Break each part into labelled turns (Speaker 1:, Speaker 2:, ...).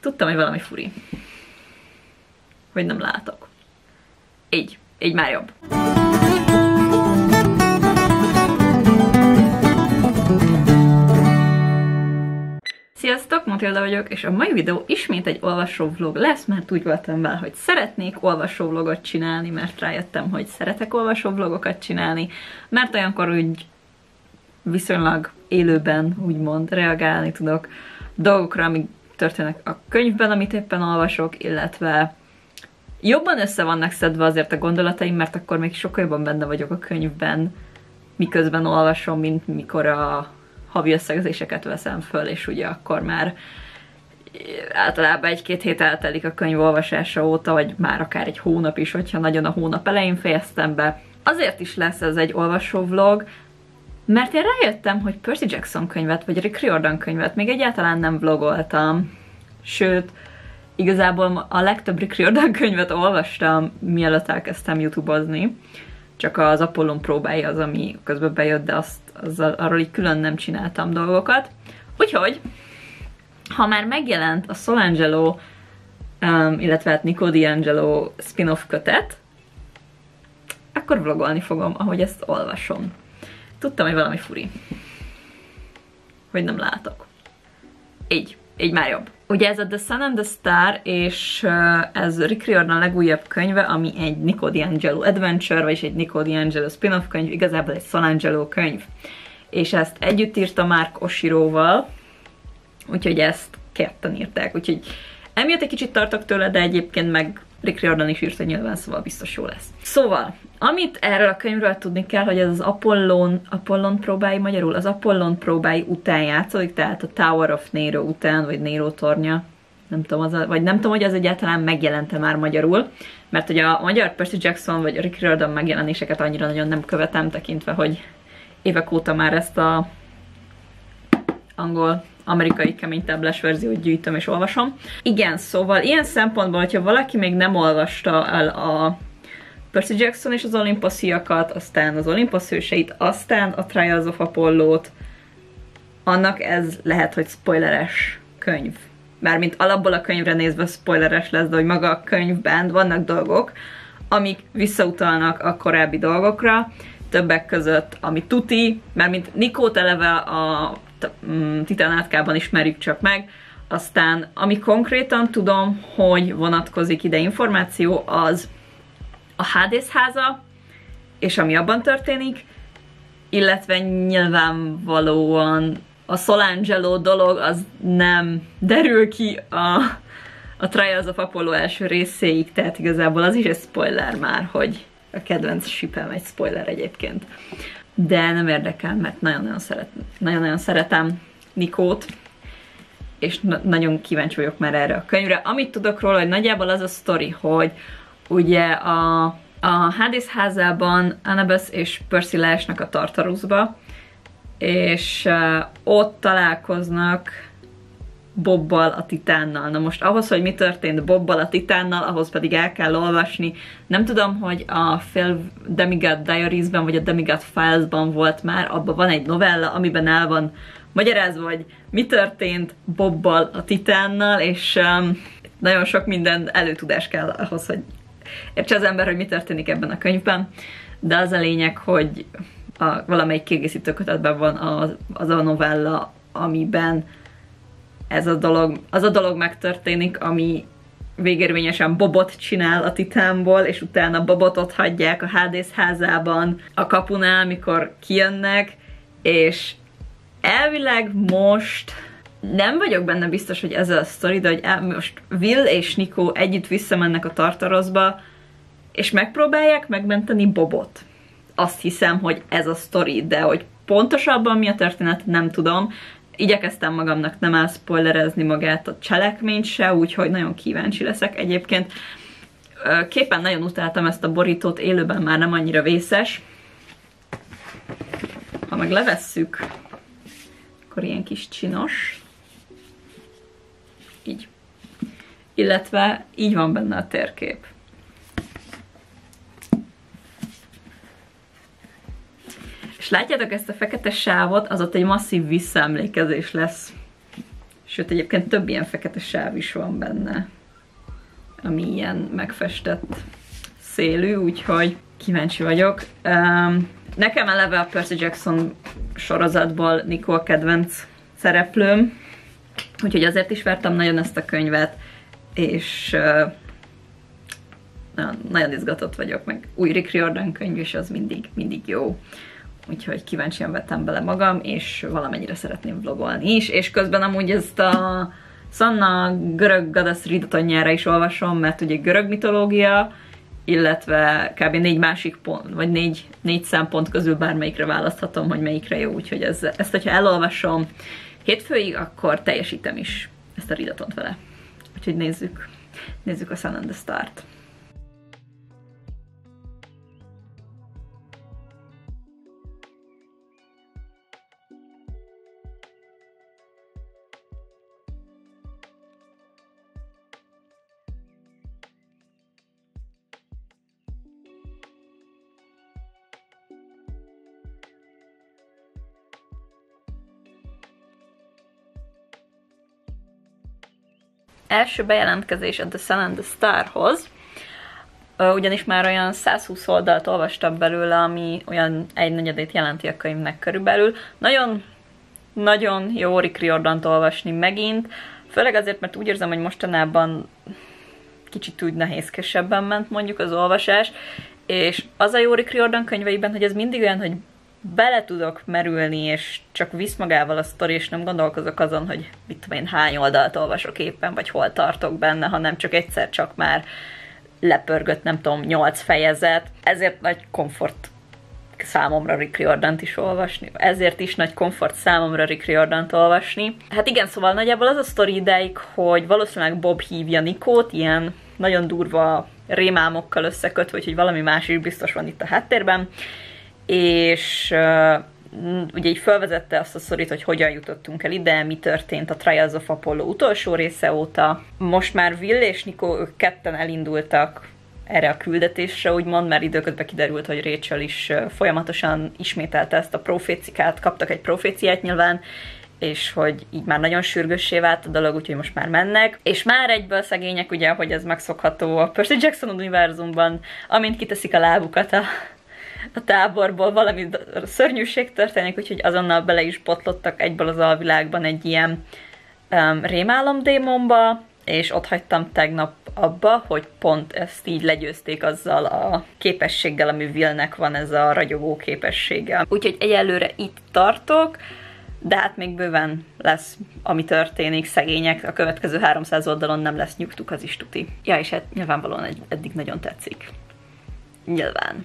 Speaker 1: Tudtam, hogy valami furi. Hogy nem látok. Így már jobb. Sziasztok, Matilda vagyok, és a mai videó ismét egy olvasóvlog lesz, mert úgy voltam vele, hogy szeretnék olvasóvlogot csinálni, mert rájöttem, hogy szeretek olvasóvlogokat csinálni, mert olyankor úgy viszonylag élőben, úgymond reagálni tudok dolgokra, amik történnek a könyvben, amit éppen olvasok, illetve jobban össze vannak szedve azért a gondolataim, mert akkor még sokkal jobban benne vagyok a könyvben, miközben olvasom, mint mikor a havi összegzéseket veszem föl, és ugye akkor már általában 1-2 hét eltelik a könyv olvasása óta, vagy már akár egy hónap is, hogyha nagyon a hónap elején fejeztem be. Azért is lesz ez egy olvasóvlog, mert én rájöttem, hogy Percy Jackson könyvet, vagy Rick Riordan könyvet még egyáltalán nem vlogoltam. Sőt, igazából a legtöbb Rick Riordan könyvet olvastam, mielőtt elkezdtem YouTube-ozni. Csak az Apollon próbái az, ami közben bejött, de arról így külön nem csináltam dolgokat. Úgyhogy, ha már megjelent a Solangelo, illetve hát Nico D'Angelo spin-off kötet, akkor vlogolni fogom, ahogy ezt olvasom. Tudtam, hogy valami furi. Hogy nem látok. Így már jobb. Ugye ez a The Sun and the Star, és ez Rick Riordan legújabb könyve, ami egy Nico D'Angelo adventure, vagyis egy Nico D'Angelo spin-off könyv, igazából egy Solangelo könyv. És ezt együtt írta Mark Oshiroval, úgyhogy ezt ketten írták, úgyhogy emiatt egy kicsit tartok tőle, de egyébként meg Rick Riordan is írta nyilván, szóval biztos jó lesz. Szóval, amit erről a könyvről tudni kell, hogy ez az Apollon próbái magyarul, az Apollon próbái után játszódik, tehát a Tower of Nero után, vagy Nero tornya, nem tudom, hogy az egyáltalán megjelente már magyarul, mert ugye a magyar Percy Jackson vagy Rick Riordan megjelenéseket annyira nagyon nem követem, tekintve, hogy évek óta már ezt a amerikai kemény táblás verziót gyűjtöm és olvasom. Igen, szóval ilyen szempontból, hogyha valaki még nem olvasta el a Percy Jackson és az Olympusziakat, aztán az Olympus hőseit, aztán a Trials of Apollót, annak ez lehet, hogy spoileres könyv. Mármint alapból a könyvre nézve spoileres lesz, de hogy maga a könyvben vannak dolgok, amik visszautalnak a korábbi dolgokra, többek között, ami tuti, mármint Nikót eleve a Titánátkában ismerjük csak meg, aztán ami konkrétan tudom, hogy vonatkozik ide információ, az a Hades háza, és ami abban történik, illetve nyilvánvalóan a Solangelo dolog az nem derül ki a Trials of Apollo első részéig, tehát igazából az is egy spoiler már, hogy a kedvenc shipem egy spoiler egyébként. De nem érdekel, mert nagyon-nagyon szeretem Nikót, és nagyon kíváncsi vagyok már erre a könyvre. Amit tudok róla, hogy nagyjából az a sztori, hogy ugye a Hades házában Annabeth és Percy leesnek a Tartaruszba, és ott találkoznak Bobbal, a Titánnal. Na most ahhoz, hogy mi történt Bobbal, a Titánnal, ahhoz pedig el kell olvasni. Nem tudom, hogy a Demigod Diaries-ben vagy a Demigod Files-ban volt már, abban van egy novella, amiben el van magyarázva, hogy mi történt Bobbal, a Titánnal, és nagyon sok minden előtudás kell ahhoz, hogy értse az ember, hogy mi történik ebben a könyvben. De az a lényeg, hogy valamelyik kiegészítő kötetben van az a novella, amiben az a dolog megtörténik, ami végérvényesen Bobot csinál a Titánból, és utána Bobot ott hagyják a Hades házában a kapunál, mikor kijönnek, és elvileg most nem vagyok benne biztos, hogy ez a sztori, de hogy most Will és Nico együtt visszamennek a Tartaroszba, és megpróbálják megmenteni Bobot. Azt hiszem, hogy ez a sztori, de hogy pontosabban mi a történet, nem tudom. Igyekeztem magamnak nem elszpoilerezni magát a cselekményt se, úgyhogy nagyon kíváncsi leszek egyébként. Képen nagyon utáltam ezt a borítót, élőben már nem annyira vészes. Ha meg levesszük, akkor ilyen kis csinos. Így. Illetve így van benne a térkép. És látjátok ezt a fekete sávot, az ott egy masszív visszaemlékezés lesz. Sőt, egyébként több ilyen fekete sáv is van benne, ami ilyen megfestett szélű, úgyhogy kíváncsi vagyok. Nekem eleve a Percy Jackson sorozatból Nicole kedvenc szereplőm, úgyhogy azért is vártam nagyon ezt a könyvet, és nagyon izgatott vagyok, meg új Rick Riordan könyv, és az mindig jó. Úgyhogy kíváncsian vettem bele magam, és valamennyire szeretném vlogolni is, és közben amúgy ezt a Sanna görög goddess ridatonjára is olvasom, mert ugye görög mitológia, illetve kb. 4 másik pont, vagy 4 szempont közül bármelyikre választhatom, hogy melyikre jó, úgyhogy ezt hogyha elolvasom hétfőig, akkor teljesítem is ezt a ridatont vele. Úgyhogy nézzük a Sun and the Start. Első bejelentkezés a The Sun and the Starhoz, ugyanis már olyan 120 oldalt olvastam belőle, ami olyan 1/4 jelenti a könyvnek körülbelül. Nagyon jó Rick Riordant olvasni megint, főleg azért, mert úgy érzem, hogy mostanában kicsit úgy nehézkesebben ment mondjuk az olvasás, és az a jó Rick Riordan könyveiben, hogy ez mindig olyan, hogy bele tudok merülni, és csak visz magával a sztori, és nem gondolkozok azon, hogy mit tudom én, hány oldalt olvasok éppen, vagy hol tartok benne, hanem csak egyszer csak már lepörgött, nem tudom, 8 fejezet. Ezért nagy komfort számomra Rick Riordant is olvasni. Ezért is nagy komfort számomra Rick Riordant olvasni. Hát igen, szóval nagyjából az a sztori ideig, hogy valószínűleg Bob hívja Nikót, ilyen nagyon durva rémálmokkal összekötve, hogy valami más is biztos van itt a háttérben, és ugye így felvezette azt a sztorit, hogy hogyan jutottunk el ide, mi történt a Trials of Apollo utolsó része óta. Most már Will és Nico, ők ketten elindultak erre a küldetésre, úgymond, mert időközben kiderült, hogy Rachel is folyamatosan ismételte ezt a profécikát, kaptak egy proféciát nyilván, és hogy így már nagyon sürgőssé vált a dolog, úgyhogy most már mennek. És már egyből szegények, ugye, hogy ez megszokható a Percy Jackson univerzumban, amint kiteszik a lábukat a táborból, valami szörnyűség történik, úgyhogy azonnal bele is botlottak egyből az alvilágban egy ilyen rémálomdémonba, és ott hagytam tegnap abba, hogy pont ezt így legyőzték azzal a képességgel, ami Willnek van, ez a ragyogó képessége. Úgyhogy egyelőre itt tartok, de hát még bőven lesz, ami történik, szegények, a következő 300 oldalon nem lesz nyugtuk, az is tuti. Ja, és hát nyilvánvalóan eddig nagyon tetszik. Nyilván.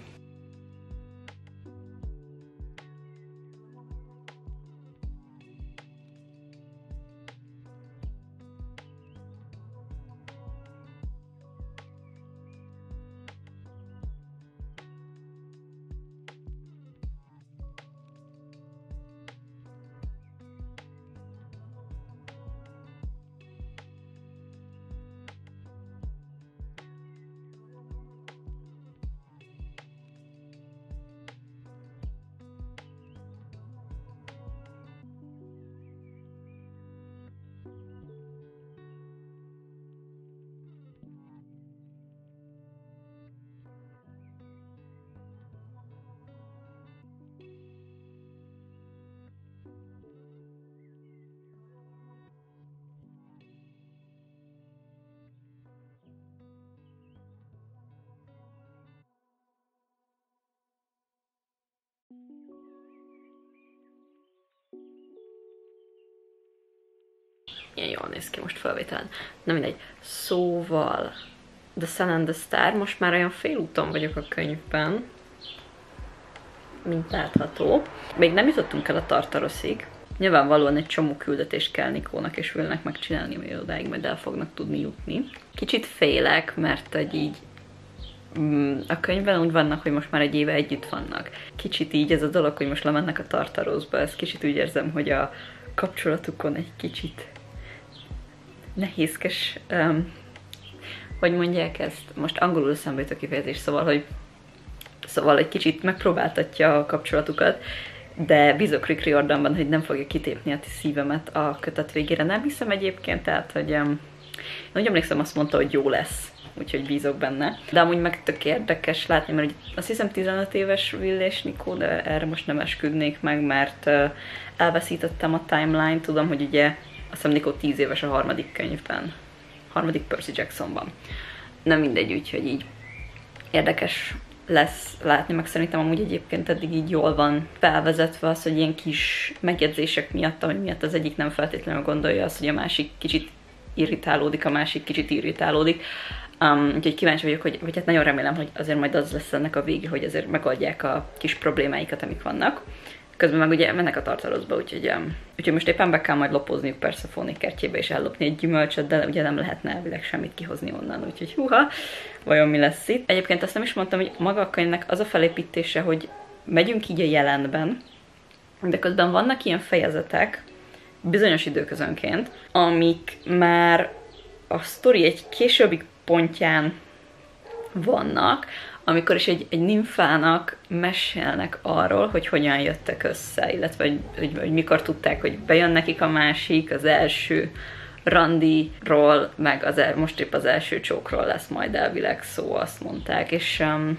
Speaker 1: Ilyen jól néz ki most felvételen. Na mindegy. Szóval The Sun and the Star, most már olyan félúton vagyok a könyvben, mint látható. Még nem jutottunk el a Tartaroszig. Nyilvánvalóan egy csomó küldetést kell Nikónak és Willnek megcsinálni, hogy odáig majd el fognak tudni jutni. Kicsit félek, mert hogy így a könyvben úgy vannak, hogy most már egy éve együtt vannak. Kicsit így ez a dolog, hogy most lemennek a Tartaroszba, ezt kicsit úgy érzem, hogy a kapcsolatukon egy kicsit nehézkes, hogy mondják ezt, most angolul eszembe jut a kifejezés, szóval egy kicsit megpróbáltatja a kapcsolatukat, de bízok Rick Riordanban, hogy nem fogja kitépni a szívemet a kötet végére. Nem hiszem egyébként, tehát, hogy úgy emlékszem, azt mondta, hogy jó lesz, úgyhogy bízok benne. De amúgy meg tök érdekes látni, mert azt hiszem 15 éves Will és Nico, de erre most nem esküdnék meg, mert elveszítettem a timeline, tudom, hogy ugye azt hiszem Nico 10 éves a harmadik könyvben, harmadik Percy Jacksonban. Nem mindegy, úgyhogy így érdekes lesz látni, meg szerintem amúgy egyébként eddig így jól van felvezetve az, hogy ilyen kis megjegyzések miatt, ami miatt az egyik nem feltétlenül gondolja azt, hogy a másik kicsit irritálódik, a másik kicsit irritálódik. Úgyhogy kíváncsi vagyok, vagy hát nagyon remélem, hogy azért majd az lesz ennek a vége, hogy azért megoldják a kis problémáikat, amik vannak. Közben meg ugye mennek a tartalozba, úgyhogy most éppen be kell majd lopozniuk Persephone kertjébe és ellopni egy gyümölcsöt, de ugye nem lehetne elvileg semmit kihozni onnan, úgyhogy húha, vajon mi lesz itt. Egyébként azt nem is mondtam, hogy maga a könyvnek az a felépítése, hogy megyünk így a jelenben, de közben vannak ilyen fejezetek, bizonyos időközönként, amik már a sztori egy későbbi pontján vannak, amikor is egy nimfának mesélnek arról, hogy hogyan jöttek össze, illetve hogy mikor tudták, hogy bejön nekik a másik, az első randiról, meg most épp az első csókról lesz majd elvileg szó, azt mondták, és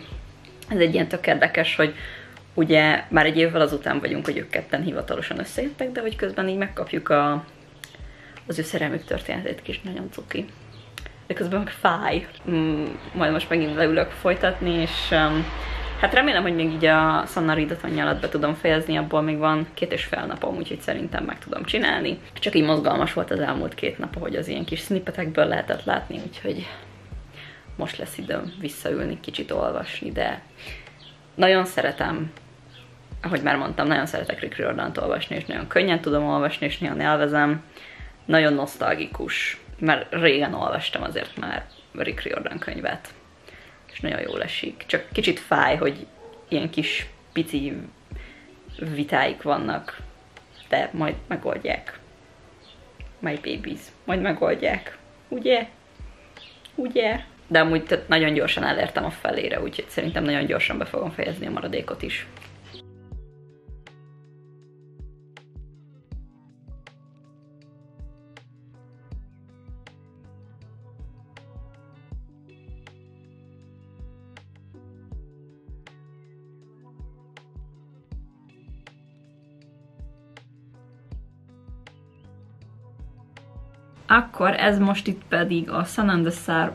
Speaker 1: ez egy ilyen tök érdekes, hogy ugye már egy évvel azután vagyunk, hogy ők ketten hivatalosan összejöttek, de hogy közben így megkapjuk az ő szerelmük történetét, kis nagyon cuki. De közben meg fáj. Majd most megint leülök folytatni, és hát remélem, hogy még így a Sanna Rideton alatt be tudom fejezni, abból még van 2,5 napom, úgyhogy szerintem meg tudom csinálni. Csak így mozgalmas volt az elmúlt 2 nap, ahogy az ilyen kis snippetekből lehetett látni, úgyhogy most lesz időm visszaülni, kicsit olvasni, de nagyon szeretem, ahogy már mondtam, nagyon szeretek Rick Riordant olvasni, és nagyon könnyen tudom olvasni, és nagyon élvezem. Nagyon nosztalgikus, mert régen olvastam azért már Rick Riordan könyvet, és nagyon jól esik. Csak kicsit fáj, hogy ilyen kis pici vitáik vannak, de majd megoldják. My babies. Majd megoldják. Ugye? Ugye? De amúgy nagyon gyorsan elértem a felére, úgyhogy szerintem nagyon gyorsan be fogom fejezni a maradékot is. Akkor ez most itt pedig a Sun and the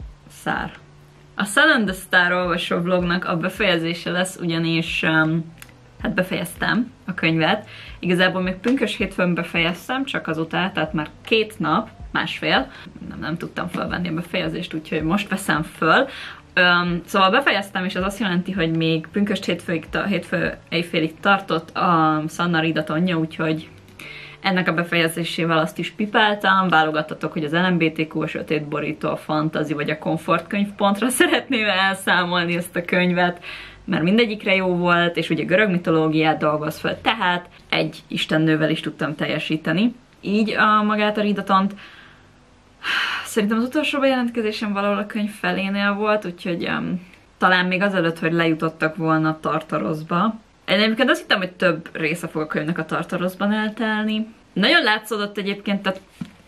Speaker 1: A Sun and the Star olvasó vlognak a befejezése lesz, ugyanis hát befejeztem a könyvet. Igazából még pünkös hétfőn befejeztem, csak azután, tehát már 2 nap, másfél, nem tudtam felvenni a befejezést, úgyhogy most veszem föl. Szóval befejeztem, és ez azt jelenti, hogy még pünköst hétfő éjfélig tartott a Sanna Ridetonja, úgyhogy ennek a befejezésével azt is pipáltam, válogattatok, hogy az LMBTQ, a sötétborító, a fantasy vagy a komfortkönyvpontra szeretném elszámolni ezt a könyvet, mert mindegyikre jó volt, és ugye görög mitológiát dolgoz fel, tehát egy istennővel is tudtam teljesíteni. Így magát a Ridetont szerintem az utolsó bejelentkezésem valahol a könyv felénél volt, úgyhogy talán még azelőtt, hogy lejutottak volna Tartaroszba. Én egyébként azt hittem, hogy több része fog a könyvnek a Tartaroszban eltelni. Nagyon látszódott egyébként, tehát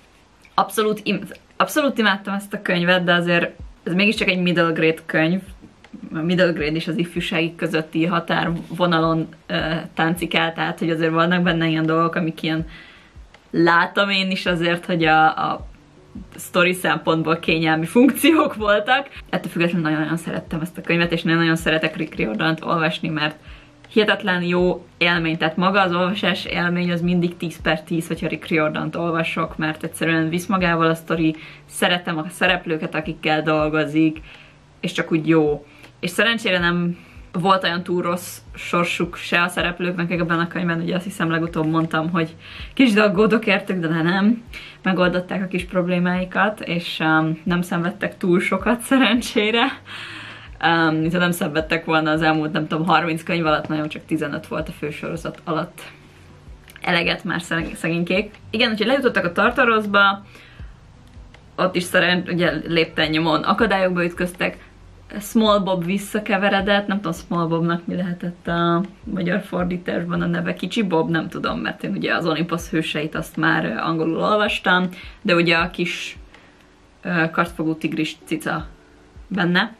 Speaker 1: abszolút imádtam ezt a könyvet, de azért ez mégiscsak egy middle grade könyv. A middle grade és az ifjúsági közötti határvonalon táncikál, tehát hogy azért vannak benne ilyen dolgok, amik ilyen látom én is azért, hogy a sztori szempontból kényelmi funkciók voltak. Ettől függetlenül nagyon-nagyon szerettem ezt a könyvet, és nagyon szeretek Rick Riordant olvasni, mert hihetetlen jó élmény, tehát maga az olvasás élmény az mindig 10/10, hogyha Rick Riordant olvasok, mert egyszerűen visz magával a sztori, szeretem a szereplőket, akikkel dolgozik, és csak úgy jó. És szerencsére nem volt olyan túl rossz sorsuk se a szereplőknek ebben a könyvben, ugye azt hiszem legutóbb mondtam, hogy kicsit aggódok értük, de nem. Megoldották a kis problémáikat, és nem szenvedtek túl sokat szerencsére. Mintha nem szenvedtek volna az elmúlt, nem tudom, 30 könyv alatt, nagyon csak 15 volt a fősorozat alatt. Eleget már szegénykék. Igen, úgyhogy lejutottak a Tartaroszba, ott is ugye lépten nyomon akadályokba ütköztek, Small Bob visszakeveredett, nem tudom Small Bobnak mi lehetett a magyar fordításban a neve, Kicsi Bob, nem tudom, mert én ugye az Olympus hőseit azt már angolul olvastam, de ugye a kis kartfogú tigris cica benne.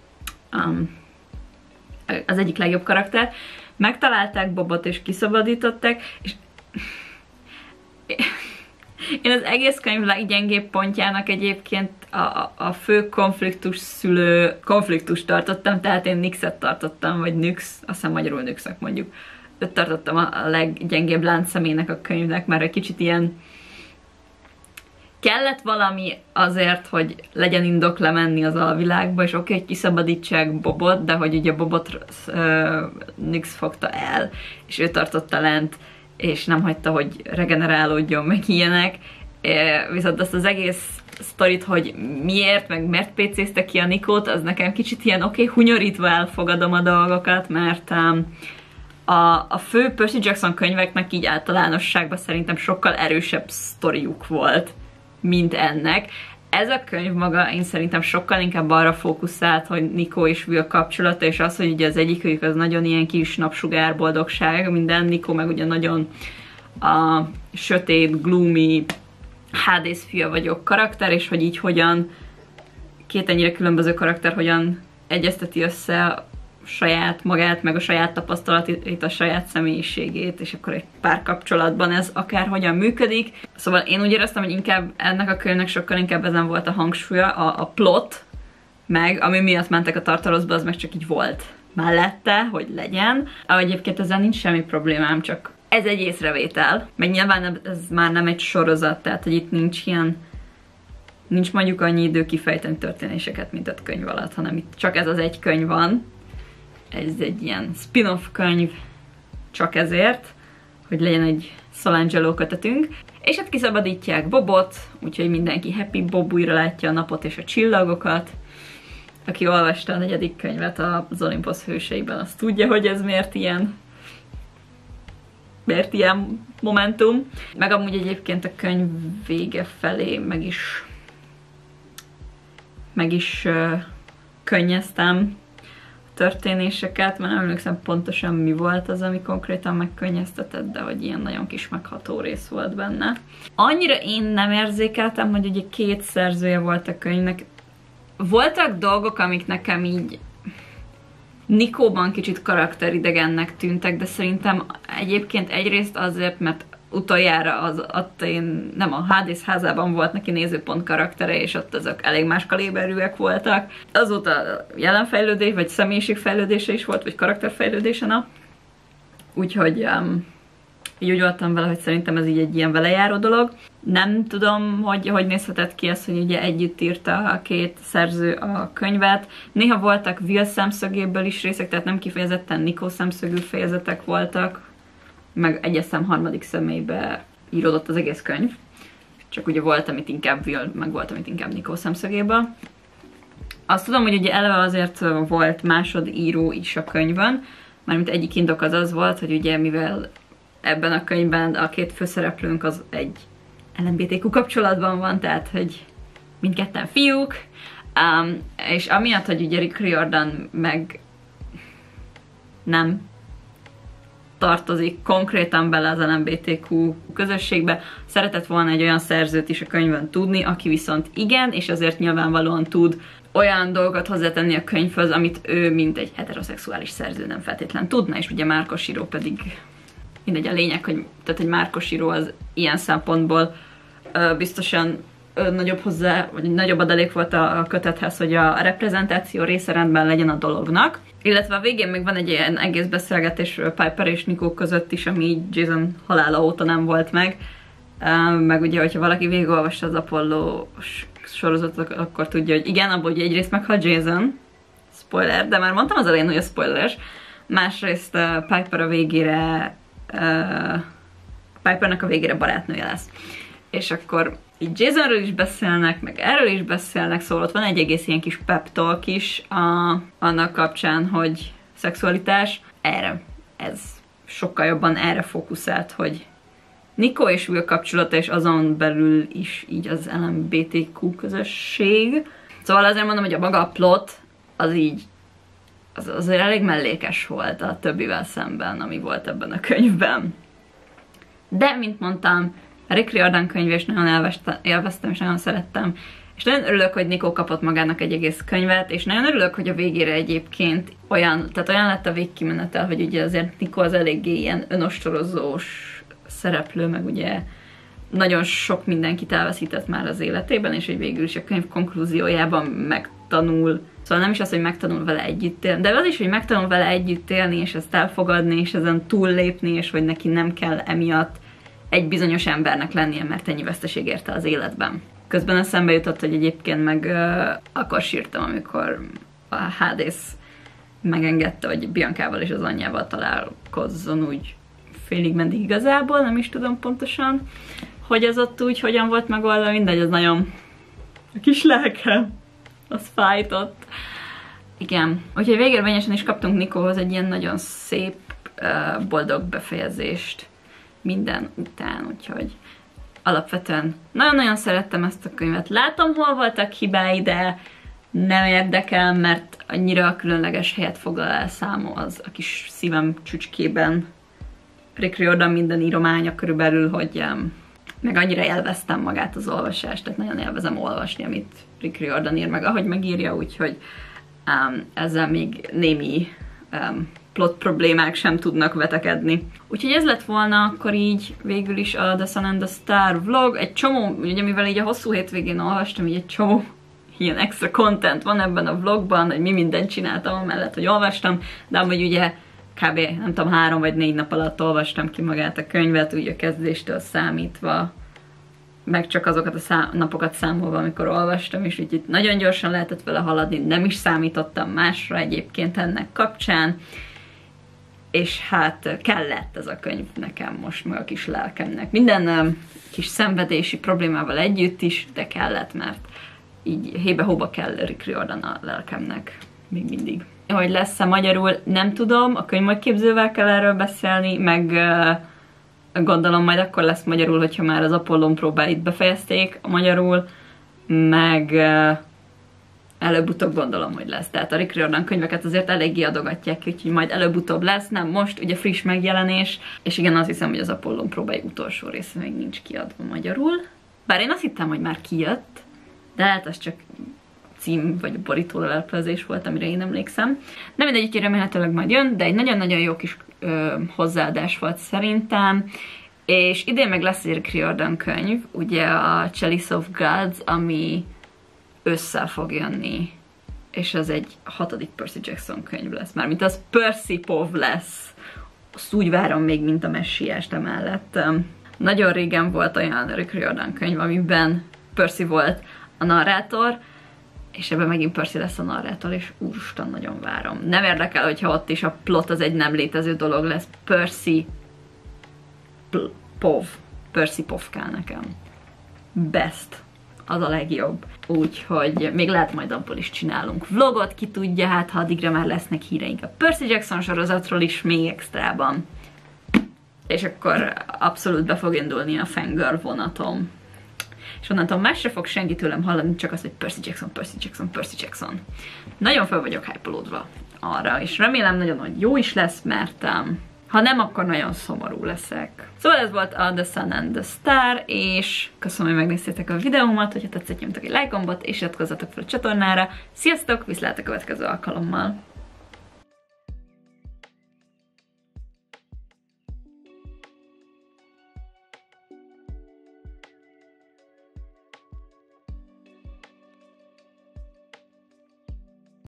Speaker 1: Az egyik legjobb karakter. Megtalálták Bobot és kiszabadították, és én az egész könyv leggyengébb pontjának egyébként a fő konfliktust tartottam, tehát én Nyxet tartottam, vagy Nyx, azt hiszem magyarul Nyxnek mondjuk. Őt tartottam a leggyengébb láncszemének a könyvnek, mert egy kicsit ilyen kellett valami azért, hogy legyen indok lemenni az alvilágba, és oké, hogy kiszabadítsák Bobot, de hogy ugye Bobot Nyx fogta el, és ő tartotta lent, és nem hagyta, hogy regenerálódjon, meg ilyenek. Viszont azt az egész sztorit, hogy miért, meg miért PC-zte ki a Nikót, az nekem kicsit ilyen hunyorítva elfogadom a dolgokat, mert a fő Percy Jackson könyveknek így általánosságban szerintem sokkal erősebb sztoriuk volt, mint ennek. Ez a könyv maga én szerintem sokkal inkább arra fókuszált, hogy Nico és Will kapcsolata, és az, hogy ugye az egyikük az nagyon ilyen kis napsugár boldogság, minden, Nico meg ugye nagyon a sötét, gloomy, Hades fia vagyok karakter, és hogy így hogyan két ennyire különböző karakter hogyan egyezteti össze saját magát, meg a saját tapasztalatait, a saját személyiségét, és akkor egy párkapcsolatban ez akár hogyan működik. Szóval én úgy éreztem, hogy inkább ennek a könyvnek sokkal inkább ezen volt a hangsúlya, a plot, meg ami miatt mentek a Tartarosba, az meg csak így volt mellette, hogy legyen. Egyébként ezzel nincs semmi problémám, csak ez egy észrevétel. Meg nyilván ez már nem egy sorozat, tehát hogy itt nincs mondjuk annyi idő kifejteni történéseket, mint a könyv alatt, hanem itt csak ez az egy könyv van. Ez egy ilyen spin-off könyv csak ezért, hogy legyen egy Solangelo kötetünk. És hát kiszabadítják Bobot, úgyhogy mindenki happy, Bob újra látja a napot és a csillagokat. Aki olvasta a 4. könyvet az Olympus hőseiben, az tudja, hogy ez miért ilyen momentum. Meg amúgy egyébként a könyv vége felé meg is könnyeztem történéseket, mert nem emlékszem pontosan mi volt az, ami konkrétan megkönnyeztetett, de hogy ilyen nagyon kis megható rész volt benne. Annyira én nem érzékeltem, hogy ugye 2 szerzője volt a könyvnek. Voltak dolgok, amik nekem így Nikóban kicsit karakteridegennek tűntek, de szerintem egyébként egyrészt azért, mert utoljára nem a Hades házában volt neki nézőpont karaktere, és ott azok elég más kaléberűek voltak. Azóta jelenfejlődés, vagy személyiségfejlődése is volt, vagy karakterfejlődése, na. Úgyhogy így úgy voltam vele, hogy szerintem ez így egy ilyen velejáró dolog. Nem tudom, hogy nézhetett ki ez, hogy ugye együtt írta a 2 szerző a könyvet. Néha voltak Will szemszögéből is részek, tehát nem kifejezetten Nico szemszögű fejezetek voltak, meg egyes szám harmadik személybe íródott az egész könyv. Csak ugye volt, amit inkább Will, meg volt, amit inkább Nico szemszögéből. Azt tudom, hogy ugye eleve azért volt másodíró is a könyvön, mármint egyik indok az volt, hogy ugye mivel ebben a könyvben a 2 főszereplőnk az egy LMBTQ kapcsolatban van, tehát hogy mindketten fiúk, és amiatt, hogy ugye Rick Riordan meg nem tartozik konkrétan bele az LMBTQ közösségbe, szeretett volna egy olyan szerzőt is a könyvön tudni, aki viszont igen, és azért nyilvánvalóan tud olyan dolgot hozzátenni a könyvhöz, amit ő, mint egy heteroszexuális szerző nem feltétlen tudna, és ugye Márkos író pedig mindegy, a lényeg, hogy Márkos író az ilyen szempontból biztosan nagyobb adalék volt a kötethez, hogy a reprezentáció része rendben legyen a dolognak. Illetve a végén még van egy ilyen egész beszélgetés Piper és Nico között is, ami Jason halála óta nem volt meg. Meg ugye, hogyha valaki végigolvassa az Apollo sorozatot, akkor tudja, hogy igen, abból ugye egyrészt meghal Jason, spoiler, de már mondtam az elején, hogy a spoileres. Másrészt Piper a végére Pipernek a végére barátnője lesz. És akkor így Jasonről is beszélnek, meg erről is beszélnek, szóval ott van egy egész ilyen kis pep talk is annak kapcsán, hogy szexualitás. Ez sokkal jobban erre fókuszált, hogy Nico és Will kapcsolata, és azon belül is így az LMBTQ közösség. Szóval azért mondom, hogy a maga a plot az így az azért elég mellékes volt a többivel szemben, ami volt ebben a könyvben. De, mint mondtam, a Rick Riordan könyv, és nagyon élveztem, és nagyon szerettem. És nagyon örülök, hogy Nico kapott magának egy egész könyvet, és nagyon örülök, hogy a végére egyébként olyan lett a végkimenetel, hogy ugye azért Nico az eléggé ilyen önostorozós szereplő, meg ugye nagyon sok mindenkit elveszített már az életében, és hogy végül is a könyv konklúziójában megtanul. Szóval nem is az, hogy megtanul vele együtt élni, de az is, hogy megtanul vele együtt élni, és ezt elfogadni, és ezen túllépni, és hogy neki nem kell emiatt egy bizonyos embernek lennie, mert ennyi veszteség érte az életben. Közben eszembe jutott, hogy egyébként meg akkor sírtam, amikor a Hades megengedte, hogy Biancával és az anyjával találkozzon úgy félig meddig igazából, nem is tudom pontosan, hogy ez ott úgy hogyan volt megoldva, mindegy, az nagyon a kis lelkem, az fájtott. Igen, úgyhogy végérvényesen is kaptunk Nicohoz egy ilyen nagyon szép, boldog befejezést minden után, úgyhogy alapvetően nagyon-nagyon szerettem ezt a könyvet. Látom, hol voltak hibái, de nem érdekel, mert annyira különleges helyet foglal el az a kis szívem csücskében. Rick Riordan minden írománya körülbelül, hogy meg annyira élveztem magát az olvasást, tehát nagyon élvezem olvasni, amit Rick Riordan ír meg, ahogy megírja, úgyhogy ezzel még némi plot problémák sem tudnak vetekedni. Úgyhogy ez lett volna akkor így végül is a The Sun and the Star vlog. Egy csomó, ugye mivel így a hosszú hétvégén olvastam, így egy csomó ilyen extra content van ebben a vlogban, hogy mi mindent csináltam amellett, hogy olvastam, de amúgy ugye kb. Nem tudom, 3 vagy 4 nap alatt olvastam ki magát a könyvet, úgy a kezdéstől számítva, meg csak azokat a napokat számolva, amikor olvastam, és úgy nagyon gyorsan lehetett vele haladni, nem is számítottam másra egyébként ennek kapcsán, és hát kellett ez a könyv nekem most, meg a kis lelkemnek. Minden kis szenvedési problémával együtt is, de kellett, mert így hébe-hóba kell Rick Riordan a lelkemnek még mindig. Hogy lesz-e magyarul, nem tudom, a könyvmagyképzővel kell erről beszélni, meg gondolom majd akkor lesz magyarul, hogyha már az Apollon próbáit befejezték a magyarul, meg előbb-utóbb gondolom, hogy lesz. Tehát a Rick Riordan könyveket azért eléggé adogatják, úgyhogy majd előbb-utóbb lesz, nem most, ugye friss megjelenés, és igen, azt hiszem, hogy az Apollon próbái utolsó része még nincs kiadva magyarul. Bár én azt hittem, hogy már kijött, de hát az csak cím vagy borító leleplezés volt, amire én emlékszem. De mindegy, úgyhogy remélhetőleg majd jön, de egy nagyon-nagyon jó kis hozzáadás volt szerintem, és idén meg lesz egy Rick Riordan könyv, ugye a Chalice of Gods, ami ősszel fog jönni, és az egy 6. Percy Jackson könyv lesz, mármint az Percy Pov lesz. Azt úgy várom még, mint a Messiást emellett. Nagyon régen volt olyan Rick Riordan könyv, amiben Percy volt a narrátor, és ebben megint Percy lesz a narrátor, és úristen, nagyon várom. Nem érdekel, hogyha ott is a plot az egy nem létező dolog lesz. Percy Pov. Percy Pov kell nekem. Best. Az a legjobb. Úgyhogy még lehet majd abból is csinálunk vlogot, ki tudja, hát ha addigra már lesznek híreink a Percy Jackson sorozatról is még extrában. És akkor abszolút be fog indulni a fangirl vonatom. És onnantól más se fog senki tőlem hallani, csak az, hogy Percy Jackson, Percy Jackson, Percy Jackson. Nagyon fel vagyok hype-olódva arra, és remélem nagyon, hogy jó is lesz, mert ha nem, akkor nagyon szomorú leszek. Szóval ez volt a The Sun and the Star, és köszönöm, hogy megnéztétek a videómat, hogyha tetszett, nyomtok egy like gombot, és iratkozzatok fel a csatornára. Sziasztok, viszlát a következő alkalommal!